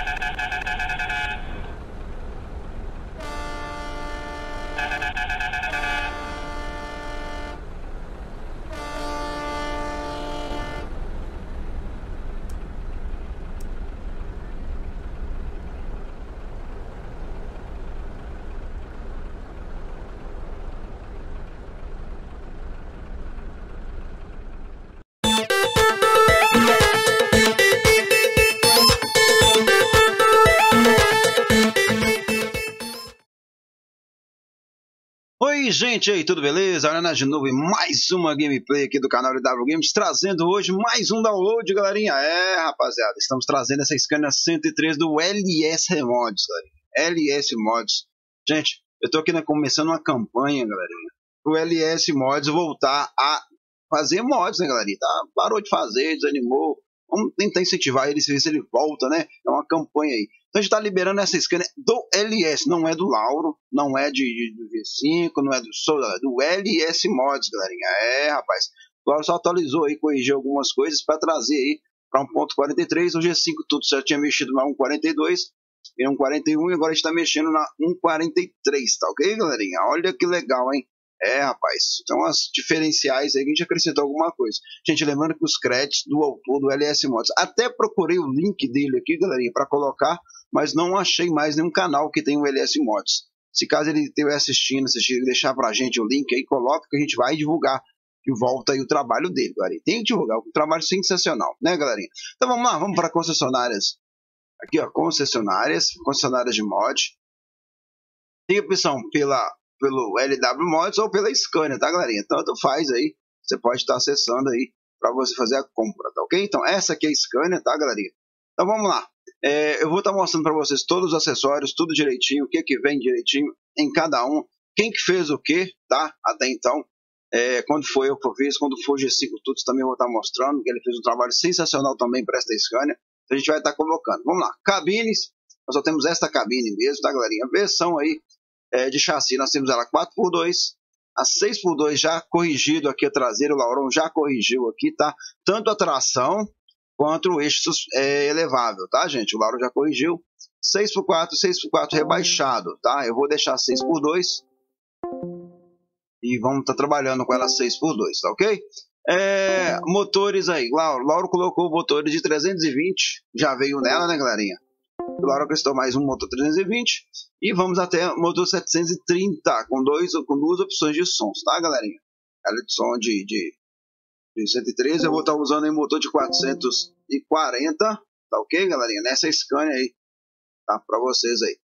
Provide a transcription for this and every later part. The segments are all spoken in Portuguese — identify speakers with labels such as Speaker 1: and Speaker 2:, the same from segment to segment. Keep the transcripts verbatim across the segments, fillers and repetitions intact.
Speaker 1: Oi gente, aí, tudo beleza? Arana de novo e mais uma gameplay aqui do canal L W Games, trazendo hoje mais um download, galerinha. É, rapaziada, estamos trazendo essa Scania cento e três do L S Mods, galerinha. L S Mods. Gente, eu tô aqui, né, começando uma campanha, galerinha, pro L S Mods voltar a fazer mods, né, galerinha? Tá, parou de fazer, desanimou. Vamos tentar incentivar ele, ver se ele volta, né? É uma campanha aí. Então a gente tá liberando essa Scania do L S, não é do Lauro, não é de, de, do V cinco, não é do Solar, é do L S Mods, galerinha. É, rapaz. O Lauro só atualizou aí, corrigiu algumas coisas para trazer aí para um ponto quarenta e três. O G cinco tudo já tinha mexido na um ponto quarenta e dois e um ponto quarenta e um e agora a gente tá mexendo na um ponto quarenta e três, tá ok, galerinha? Olha que legal, hein? É, rapaz, são as diferenciais aí que a gente acrescentou alguma coisa. Gente, lembrando que os créditos do autor do L S Mods, até procurei o link dele aqui, galerinha, para colocar, mas não achei mais nenhum canal que tem o L S Mods. Se caso ele estiver assistindo, assistir, deixar pra gente o link aí, coloca que a gente vai divulgar de volta aí o trabalho dele, galerinha. Tem que divulgar, um trabalho sensacional, né, galerinha? Então vamos lá, vamos para concessionárias. Aqui, ó, concessionárias, concessionárias de mod. Tem opção pela... pelo L W Mods ou pela Scania, tá, galerinha? Tanto faz aí, você pode estar acessando aí para você fazer a compra, tá ok? Então essa aqui é a Scania, tá, galerinha? Então vamos lá, é, eu vou estar mostrando para vocês todos os acessórios, tudo direitinho, o que que vem direitinho em cada um, quem que fez o que, tá? Até então, é, quando foi eu que eu fiz, quando foi o G cinco Tuts também vou estar mostrando, que ele fez um trabalho sensacional também para esta Scania, então a gente vai estar colocando. Vamos lá, cabines, nós só temos esta cabine mesmo, tá, galerinha? Versão aí É, de chassi, nós temos ela quatro por dois, a seis por dois já corrigido aqui a traseira, o Laurão já corrigiu aqui, tá? Tanto a tração quanto o eixo é, elevável, tá, gente? O Laurão já corrigiu. seis por quatro, seis por quatro rebaixado, tá? Eu vou deixar seis por dois e vamos estar tá trabalhando com ela seis por dois, tá ok? É, motores aí, Lauro, Lauro colocou motores de trezentos e vinte, já veio nela, né, galerinha? O Lauro acrescentou mais um motor trezentos e vinte e vamos até o motor setecentos e trinta com, dois, com duas opções de sons, tá, galerinha? Ela de som de, de, de cento e treze, eu vou estar usando aí motor de quatrocentos e quarenta, tá ok, galerinha? Nessa Scania aí, tá? Para vocês aí.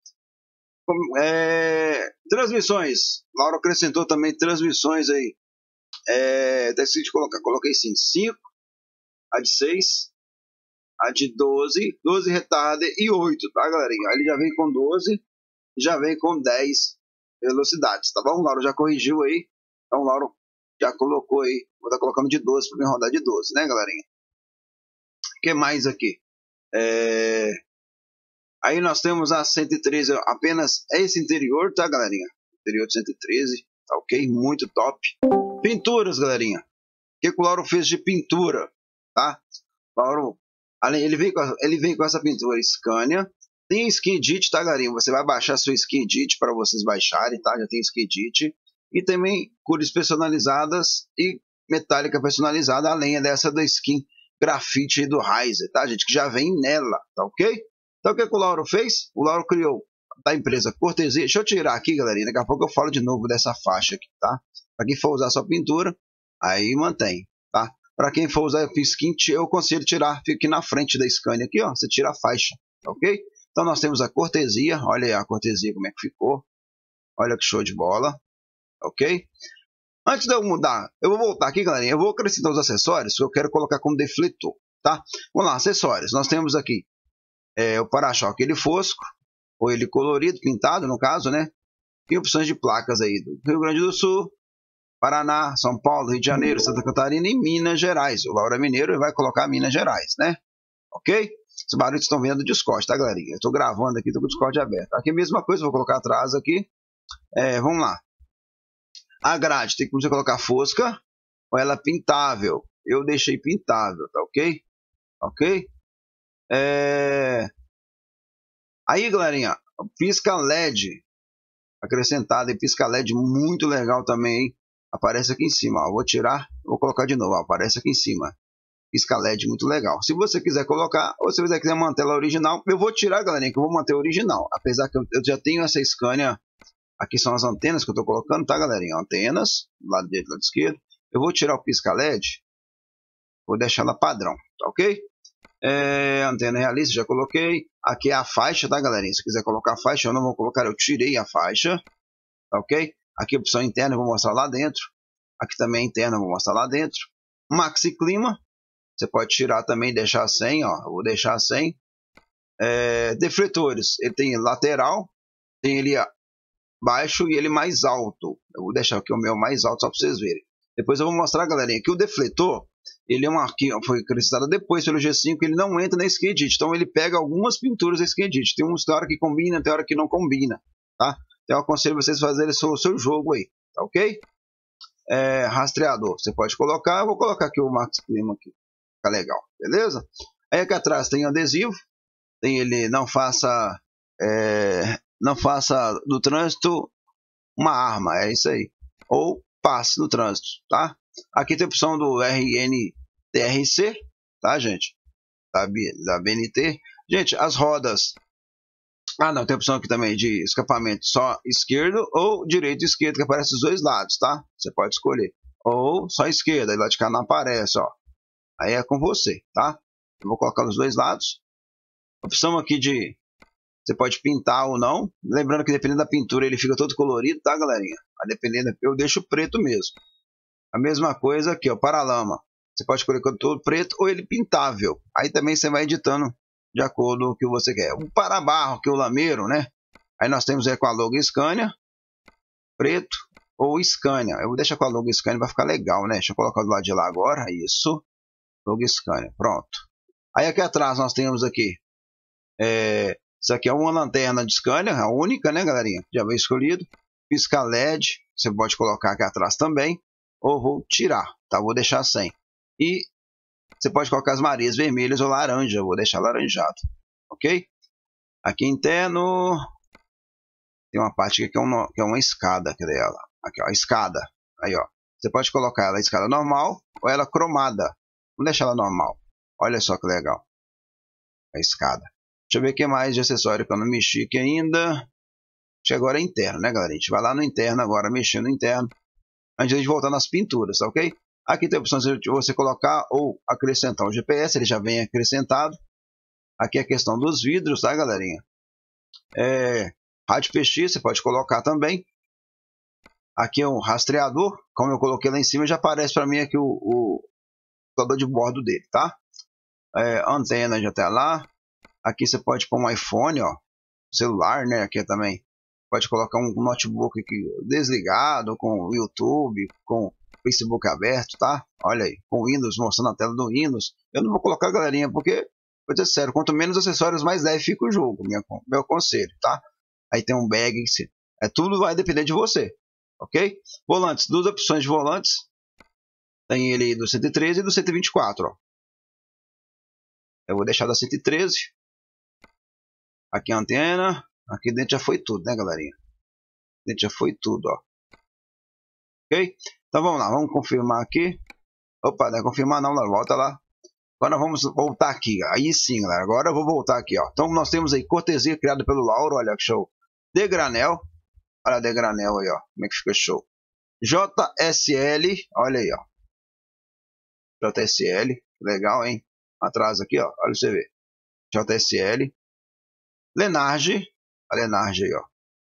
Speaker 1: É, transmissões, Lauro acrescentou também transmissões aí. É, decidi colocar, coloquei sim, cinco, a de seis, a de doze, doze retarder e oito, tá, galerinha? Ele já vem com doze, já vem com dez velocidades, tá bom? O Lauro já corrigiu aí, então o Lauro já colocou aí, vou estar colocando de doze para rodar de doze, né, galerinha? O que mais aqui? É... Aí nós temos a cento e treze, apenas esse interior, tá, galerinha? Interior de cento e treze, tá ok? Muito top. Pinturas, galerinha. O que, que o Lauro fez de pintura, tá? Lauro... Ele vem, com, ele vem com essa pintura Scania. Tem Skin Edit, tá, galerinha? Você vai baixar seu Skin Edit para vocês baixarem, tá? Já tem Skin Edit. E também cores personalizadas e metálica personalizada, além dessa da skin grafite do Riser, tá, gente? Que já vem nela, tá ok? Então o que, que o Lauro fez? O Lauro criou da empresa Cortesia. Deixa eu tirar aqui, galerinha. Daqui a pouco eu falo de novo dessa faixa aqui, tá? Para quem for usar sua pintura, aí mantém, tá? Para quem for usar o skin, eu consigo tirar, fica aqui na frente da Scania, aqui, ó, você tira a faixa, ok? Então nós temos a Cortesia, olha aí a Cortesia como é que ficou, olha que show de bola, ok? Antes de eu mudar, eu vou voltar aqui, galerinha, eu vou acrescentar os acessórios que eu quero colocar como defletor, tá? Vamos lá, acessórios, nós temos aqui é, o para-choque, ele fosco, ou ele colorido, pintado no caso, né? E opções de placas aí do Rio Grande do Sul, Paraná, São Paulo, Rio de Janeiro, Santa Catarina e Minas Gerais. O Lauro é mineiro e vai colocar Minas Gerais, né? Ok? Esses barulhos estão vendo do Discord, tá, galerinha? Eu tô gravando aqui, tô com o Discord aberto. Aqui a mesma coisa, vou colocar atrás aqui. É, vamos lá. A grade, tem que você colocar fosca ou ela pintável. Eu deixei pintável, tá ok? Ok? É... Aí, galerinha, pisca L E D acrescentado e pisca L E D muito legal também, hein? Aparece aqui em cima, ó. Vou tirar, vou colocar de novo, ó. Aparece aqui em cima. Pisca L E D muito legal. Se você quiser colocar, ou se você quiser manter ela original, eu vou tirar, galerinha, que eu vou manter original. Apesar que eu, eu já tenho essa Scania, aqui são as antenas que eu estou colocando, tá, galerinha? Antenas, lado direito e lado esquerdo. Eu vou tirar o pisca L E D, vou deixar ela padrão, tá ok? É, antena realista, já coloquei. Aqui é a faixa, tá, galerinha? Se quiser colocar a faixa, eu não vou colocar, eu tirei a faixa, tá ok? Aqui opção interna, eu vou mostrar lá dentro. Aqui também interna, eu vou mostrar lá dentro. Maxi Clima, você pode tirar também e deixar sem, ó. Eu vou deixar sem. É, defletores, ele tem lateral, tem ele baixo e ele mais alto. Eu vou deixar aqui o meu mais alto só para vocês verem. Depois eu vou mostrar, galerinha, que o defletor, ele é um arquivo, foi acrescentado depois pelo G cinco, ele não entra na SketchUp. Então ele pega algumas pinturas da SketchUp. Tem uns hora que combina, tem hora que não combina, tá? Então eu aconselho vocês fazerem o seu, seu jogo aí, tá ok? É, rastreador, você pode colocar, eu vou colocar aqui o Max Clima aqui, fica legal, beleza? Aí aqui atrás tem adesivo, tem ele não faça, é, não faça do trânsito uma arma, é isso aí, ou passe no trânsito, tá? Aqui tem a opção do R N T R C, tá, gente? Da, da B N T. Gente, as rodas. Ah, não, tem a opção aqui também de escapamento só esquerdo ou direito e esquerdo, que aparece os dois lados, tá? Você pode escolher. Ou só esquerda, aí lá de cá não aparece, ó. Aí é com você, tá? Eu vou colocar nos dois lados. Opção aqui de você pode pintar ou não. Lembrando que dependendo da pintura ele fica todo colorido, tá, galerinha? Aí dependendo, eu deixo preto mesmo. A mesma coisa aqui, ó, paralama. Você pode escolher todo preto ou ele pintável. Aí também você vai editando de acordo com o que você quer. O para-barro, que é o lameiro, né? Aí nós temos aí com a logo Scania, preto ou Scania. Eu vou deixar com a logo Scania, vai ficar legal, né? Deixa eu colocar do lado de lá agora, isso. Logo Scania, pronto. Aí aqui atrás nós temos aqui, é, isso aqui é uma lanterna de Scania, a única, né, galerinha? Já veio escolhido. Pisca L E D, você pode colocar aqui atrás também. Ou vou tirar, tá? Vou deixar sem. E você pode colocar as marias vermelhas ou laranja, vou deixar laranjado, ok? Aqui interno tem uma parte aqui que é uma, que é uma escada aqui dela. Aqui, ó, a escada. Aí, ó. Você pode colocar ela a escada normal ou ela cromada. Vamos deixar ela normal. Olha só que legal. A escada. Deixa eu ver o que mais de acessório que eu não mexi aqui ainda. Acho que agora é interno, né, galera? A gente vai lá no interno agora, mexendo no interno. Antes de voltar nas pinturas, tá ok? Aqui tem a opção de você colocar ou acrescentar o G P S, ele já vem acrescentado. Aqui é a questão dos vidros, tá, galerinha? É, rádio P X, você pode colocar também. Aqui é um rastreador, como eu coloquei lá em cima, já aparece para mim aqui o, o computador de bordo dele, tá? É, antena já tá lá. Aqui você pode pôr um iPhone, ó, celular, né? Aqui também. Pode colocar um notebook aqui desligado, com o YouTube, com o Facebook aberto, tá? Olha aí, com o Windows, mostrando a tela do Windows. Eu não vou colocar, galerinha, porque, vou dizer sério, quanto menos acessórios, mais leve fica o jogo, minha, meu conselho, tá? Aí tem um bag, é, tudo vai depender de você, ok? Volantes, duas opções de volantes. Tem ele do cento e treze e do cento e vinte e quatro, ó. Eu vou deixar da cento e treze. Aqui a antena. Aqui dentro já foi tudo, né, galerinha? Dentro já foi tudo, ó. Ok? Então vamos lá, vamos confirmar aqui. Opa, não é confirmar não, volta lá. Agora vamos voltar aqui. Aí sim, galera. Agora eu vou voltar aqui, ó. Então nós temos aí cortesia criada pelo Lauro, olha que show. De granel. Olha de granel aí, ó. Como é que fica show. J S L, olha aí, ó. J S L, legal, hein? Atrás aqui, ó. Olha você ver. J S L. Lenarge. A Lenarge aí, ó.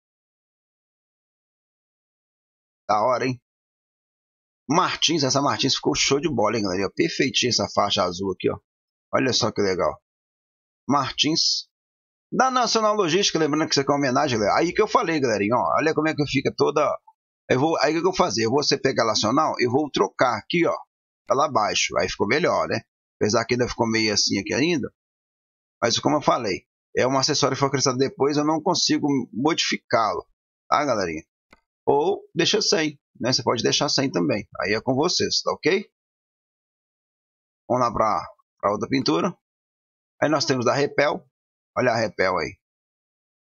Speaker 1: Da hora, hein? Martins, essa Martins ficou show de bola, hein, galera? Perfeitinha essa faixa azul aqui, ó. Olha só que legal. Martins. Da Nacional Logística, lembrando que isso aqui é uma homenagem, galera. Aí que eu falei, galerinha, ó. Olha como é que fica toda... Eu vou... Aí o que eu vou fazer? Eu vou você pegar a Nacional, eu vou trocar aqui, ó. Pra lá abaixo. Aí ficou melhor, né? Apesar que ainda ficou meio assim aqui ainda. Mas como eu falei, é um acessório que foi acrescentado depois, eu não consigo modificá-lo. Tá, galerinha? Ou deixa sem, né? Você pode deixar sem também. Aí é com vocês, tá ok? Vamos lá para a outra pintura. Aí nós temos da Repel. Olha a Repel aí.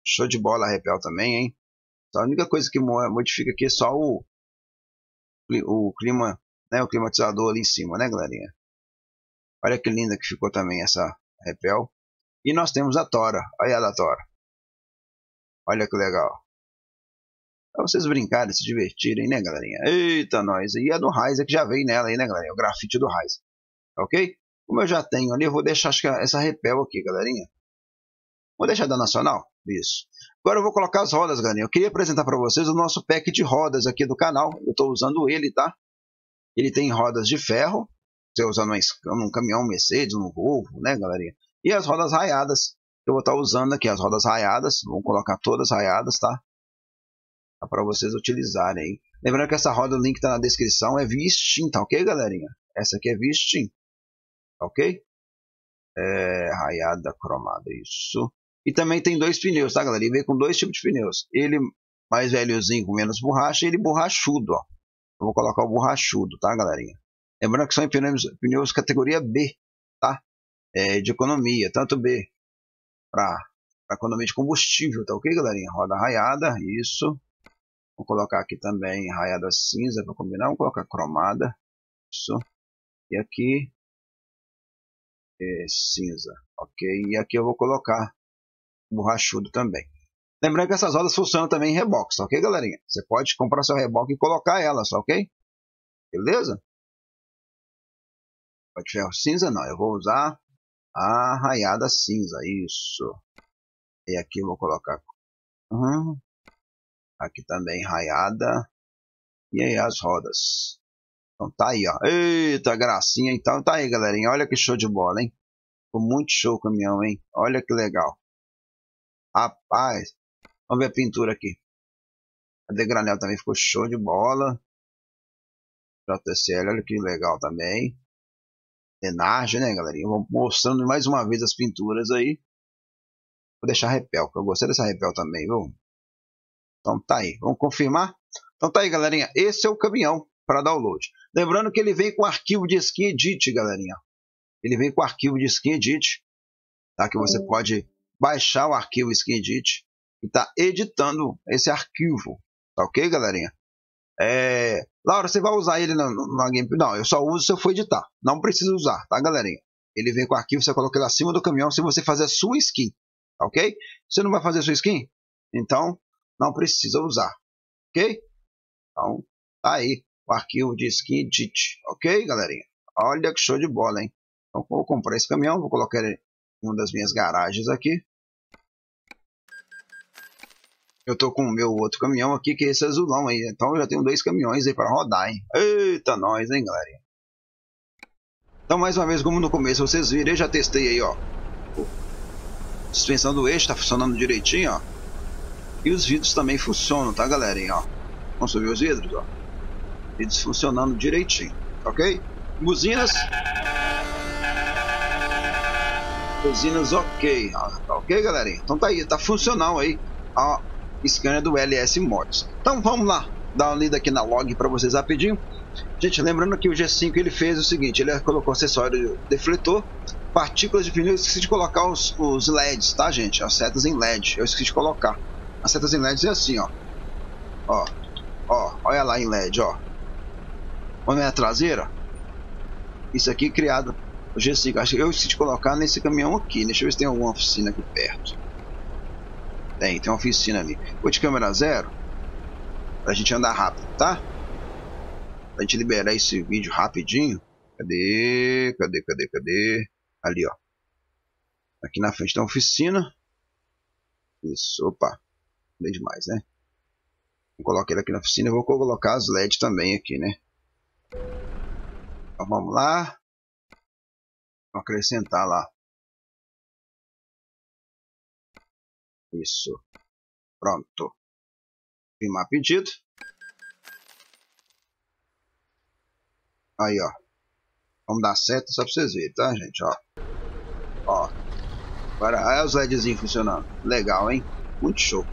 Speaker 1: Show de bola a repel também, hein? A única coisa que modifica aqui é só o, o clima, né? O climatizador ali em cima, né, galerinha? Olha que linda que ficou também essa repel. E nós temos a tora. Olha ela, a tora. Olha que legal. Pra vocês brincarem, se divertirem, né, galerinha? Eita, nós. E a do Ryza que já veio nela aí, né, galerinha? O grafite do Ryza. Ok? Como eu já tenho ali, eu vou deixar acho que essa repel aqui, galerinha. Vou deixar da Nacional. Isso. Agora eu vou colocar as rodas, galerinha. Eu queria apresentar para vocês o nosso pack de rodas aqui do canal. Eu estou usando ele, tá? Ele tem rodas de ferro. Você usando um caminhão Mercedes, um Volvo, né, galerinha? E as rodas raiadas. Eu vou estar usando aqui as rodas raiadas. Vamos colocar todas raiadas, tá? Para vocês utilizarem aí. Lembrando que essa roda, o link tá na descrição. É Vistin, tá ok, galerinha? Essa aqui é Vistin. Ok? É, raiada cromada, isso. E também tem dois pneus, tá, galera? Ele vem com dois tipos de pneus. Ele mais velhozinho, com menos borracha, e ele borrachudo, ó. Eu vou colocar o borrachudo, tá, galerinha? Lembrando que são pneus, pneus categoria B, tá? É, de economia, tanto B para economia de combustível, tá ok, galerinha? Roda raiada, isso. Vou colocar aqui também raiada cinza para combinar. Vou colocar cromada, isso. E aqui é cinza, ok? E aqui eu vou colocar borrachudo também. Lembrando que essas rodas funcionam também em reboques, ok, galerinha? Você pode comprar seu reboque e colocar elas, ok? Beleza? Pode ferro cinza? Não, eu vou usar a raiada cinza, isso. E aqui eu vou colocar uhum. Aqui também raiada. E aí as rodas. Então tá aí, ó. Eita, gracinha. Então tá aí, galerinha. Olha que show de bola, hein? Ficou muito show o caminhão, hein? Olha que legal. Rapaz. Vamos ver a pintura aqui. A de granel também ficou show de bola. J C L, olha que legal também. Denarge, né, galerinha? Vamos mostrando mais uma vez as pinturas aí. Vou deixar repel, porque eu gostei dessa repel também, viu? Então tá aí. Vamos confirmar? Então tá aí, galerinha. Esse é o caminhão para download. Lembrando que ele vem com arquivo de Skin Edit, galerinha. Ele vem com arquivo de Skin Edit. Tá? Que você pode baixar o arquivo Skin Edit e tá editando esse arquivo. Tá ok, galerinha? É... Laura, você vai usar ele na, na gameplay? Não, eu só uso se eu for editar. Não precisa usar, tá, galerinha? Ele vem com arquivo, você coloca ele acima do caminhão se você fazer a sua skin. Tá ok? Você não vai fazer a sua skin? Então, não precisa usar. Ok? Então, tá aí o arquivo de Skin Edit. Ok, galerinha? Olha que show de bola, hein? Então, vou comprar esse caminhão, vou colocar ele em uma das minhas garagens aqui. Eu tô com o meu outro caminhão aqui, que é esse azulão aí. Então eu já tenho dois caminhões aí para rodar, hein? Eita, nós, hein, galerinha? Então, mais uma vez, como no começo vocês viram, eu já testei aí, ó. A suspensão do eixo tá funcionando direitinho, ó. E os vidros também funcionam, tá, galerinha, ó. Vamos subir os vidros, ó. Vidros funcionando direitinho, ok? Buzinas. Buzinas, ok. Tá ok, galerinha? Então tá aí, tá funcional aí. Ó. Scanner do L S Mods. Então vamos lá, dar uma lida aqui na log para vocês rapidinho. Gente, lembrando que o G cinco ele fez o seguinte, ele colocou acessório defletor, partículas de pneu, eu esqueci de colocar os, os L E Ds, tá, gente? As setas em L E D, eu esqueci de colocar. As setas em L E Ds é assim, ó. Ó, ó, olha lá em L E D, ó. Olha a traseira. Isso aqui criado o G cinco, acho que eu esqueci de colocar nesse caminhão aqui. Deixa eu ver se tem alguma oficina aqui perto. Tem, tem uma oficina ali. Vou de câmera zero. Pra gente andar rápido, tá? Pra gente liberar esse vídeo rapidinho. Cadê? Cadê? Cadê? Cadê? Ali, ó. Aqui na frente tem uma oficina. Isso, opa. Bem demais, né? Vou colocar ele aqui na oficina. Eu vou colocar as L E D também aqui, né? Então vamos lá. Vou acrescentar lá. Isso. Pronto. Firmar pedido. Aí, ó. Vamos dar seta só pra vocês verem, tá, gente? Ó. Ó. Agora, olha os LEDzinhos funcionando. Legal, hein? Muito show.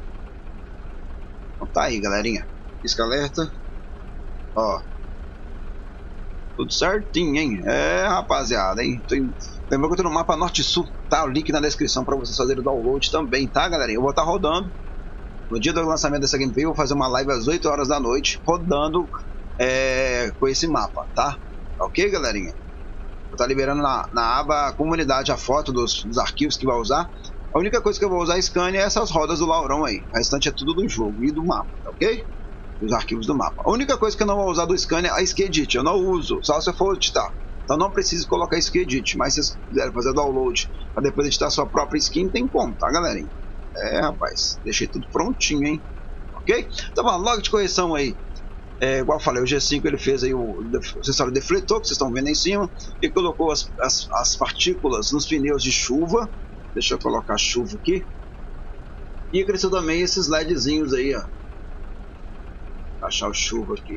Speaker 1: Então tá aí, galerinha. Pisca alerta. Ó. Tudo certinho, hein? É, rapaziada, hein? Tem... Lembrando que eu tô no mapa Norte-Sul, tá? O link na descrição pra vocês fazerem o download também, tá, galerinha? Eu vou estar rodando. No dia do lançamento dessa gameplay, eu vou fazer uma live às oito horas da noite, rodando é, com esse mapa, tá? Ok, galerinha? Vou estar liberando na, na aba comunidade a foto dos, dos arquivos que vai usar. A única coisa que eu vou usar scan é essas rodas do Laurão aí. O restante é tudo do jogo e do mapa, ok? Os arquivos do mapa. A única coisa que eu não vou usar do scan é a SkiEdit. Eu não uso, só se eu for editar. Então não preciso colocar SkiEdit. Mas se vocês quiserem fazer download para depois editar sua própria skin, tem como, tá, galerinha? É, rapaz, deixei tudo prontinho, hein? Ok? Então vamos, log de correção aí. É, igual eu falei, o G cinco ele fez aí o, o acessório defletor, que vocês estão vendo aí em cima, e colocou as, as, as partículas nos pneus de chuva. Deixa eu colocar chuva aqui. E acrescentou também esses LEDzinhos aí, ó. Achar o chuva aqui.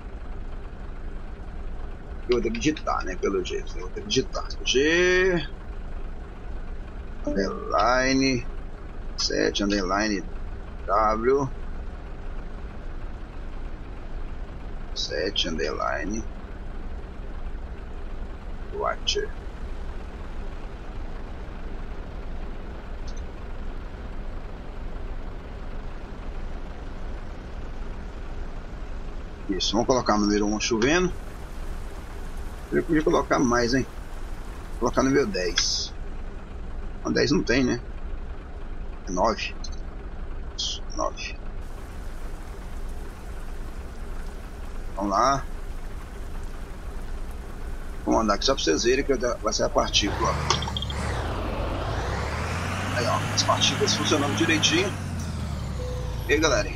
Speaker 1: Eu vou ter que digitar, né? Pelo jeito, eu vou ter que digitar. G underline sete underline W sete underline Watcher. Isso, vamos colocar o número um chovendo. Eu podia colocar mais, hein? Vou colocar número dez. Não, dez não tem, né? É nove. Isso, nove. Vamos lá. Vamos andar aqui só para vocês verem que vai ser a partícula. Aí, ó, as partículas funcionando direitinho. E aí, galerinha?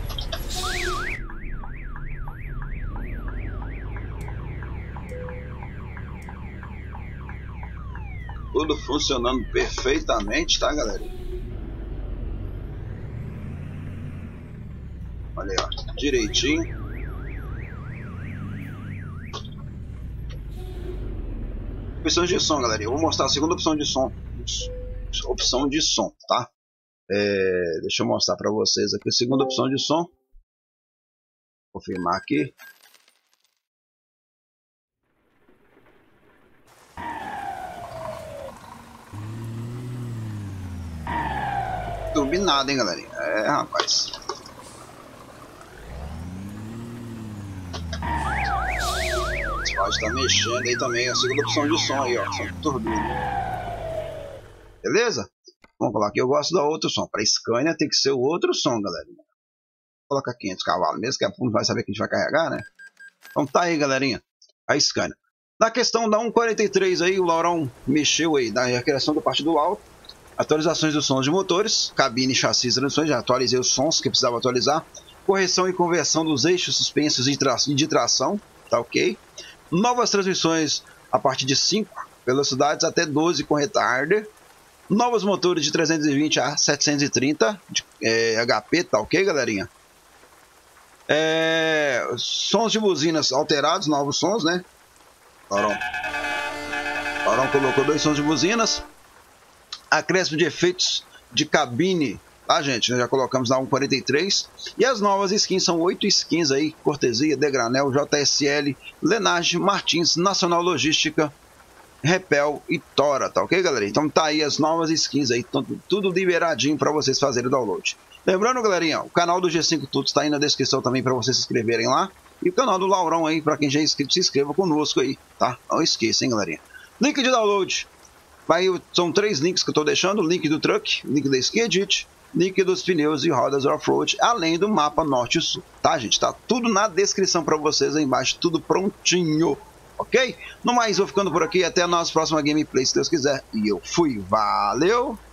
Speaker 1: Tudo funcionando perfeitamente, tá, galera? Olha aí, ó, direitinho. Opções de som, galera. Eu vou mostrar a segunda opção de som. Opção de som, tá? É, deixa eu mostrar para vocês aqui a segunda opção de som. Confirmar aqui. Turbinado, hein, galerinha? É, rapaz. Esse pode estar mexendo aí também. A segunda opção de som aí, ó. Som de turbina. Beleza? Vamos colocar aqui. Eu gosto da outro som. Para Scania tem que ser o outro som, galerinha. Vou colocar quinhentos cavalos mesmo, que a não vai saber que a gente vai carregar, né? Então tá aí, galerinha. A Scania. Na questão da cento e quarenta e três aí, o Laurão mexeu aí na recriação da parte do alto. Atualizações dos sons de motores, cabine, chassi e transmissões, já atualizei os sons que precisava atualizar. Correção e conversão dos eixos suspensos e de tração, tá ok. Novas transmissões a partir de cinco velocidades até doze com retarder. Novos motores de trezentos e vinte a setecentos e trinta de, é, H P, tá ok, galerinha? É, sons de buzinas alterados, novos sons, né? Laurão. Laurão colocou dois sons de buzinas. Acréscimo de efeitos de cabine, tá, gente? Nós já colocamos na cento e quarenta e três. E as novas skins são oito skins aí: Cortesia, Degranel, J S L, Lenage, Martins, Nacional Logística, Repel e Tora, tá ok, galera? Então tá aí as novas skins aí, tudo, tudo liberadinho para vocês fazerem o download. Lembrando, galerinha, o canal do G cinco Tudo está aí na descrição também para vocês se inscreverem lá. E o canal do Laurão aí, para quem já é inscrito, se inscreva conosco aí, tá? Não esqueça, hein, galerinha? Link de download. Vai, são três links que eu estou deixando: link do truck, link da SkiEdit, link dos pneus e rodas off-road, além do mapa norte e sul, tá, gente? Tá tudo na descrição para vocês aí embaixo, tudo prontinho, ok? No mais, vou ficando por aqui, até a nossa próxima gameplay, se Deus quiser. E eu fui, valeu!